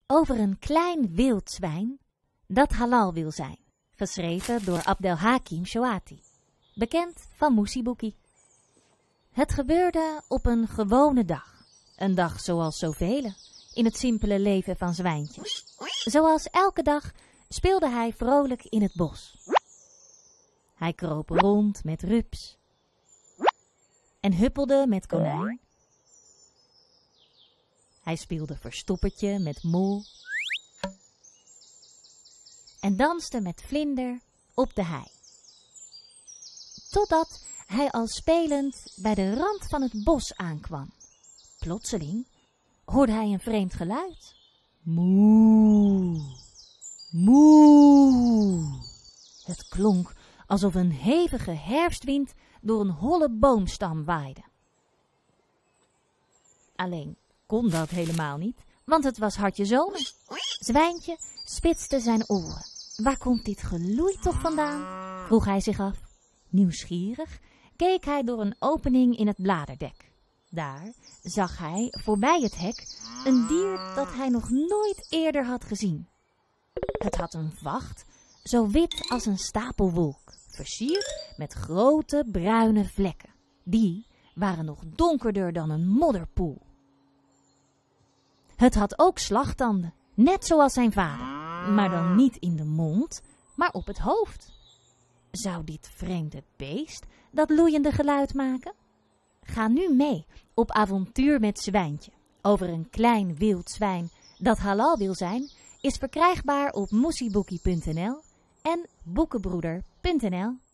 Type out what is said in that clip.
over een klein wild zwijn dat halal wil zijn. Geschreven door Abdelhakim Shoati, bekend van Musibuki. Het gebeurde op een gewone dag. Een dag zoals zoveel in het simpele leven van Zwijntje. Zoals elke dag speelde hij vrolijk in het bos. Hij kroop rond met Rups en huppelde met Konijn. Hij speelde verstoppertje met Mol en danste met Vlinder op de hei. Totdat hij al spelend bij de rand van het bos aankwam. Plotseling hoorde hij een vreemd geluid. Moe, moe. Het klonk alsof een hevige herfstwind door een holle boomstam waaide. Alleen kon dat helemaal niet, want het was hartje zomer. Zwijntje spitste zijn oren. Waar komt dit geloei toch vandaan? Vroeg hij zich af. Nieuwsgierig keek hij door een opening in het bladerdek. Daar zag hij voorbij het hek een dier dat hij nog nooit eerder had gezien. Het had een vacht, zo wit als een stapelwolk, versierd met grote bruine vlekken. Die waren nog donkerder dan een modderpoel. Het had ook slagtanden, net zoals zijn vader, maar dan niet in de mond, maar op het hoofd. Zou dit vreemde beest dat loeiende geluid maken? Ga nu mee op avontuur met Zwijntje. Over een klein wild zwijn dat halal wil zijn, is verkrijgbaar op musibuki.nl en boekenbroeder.nl.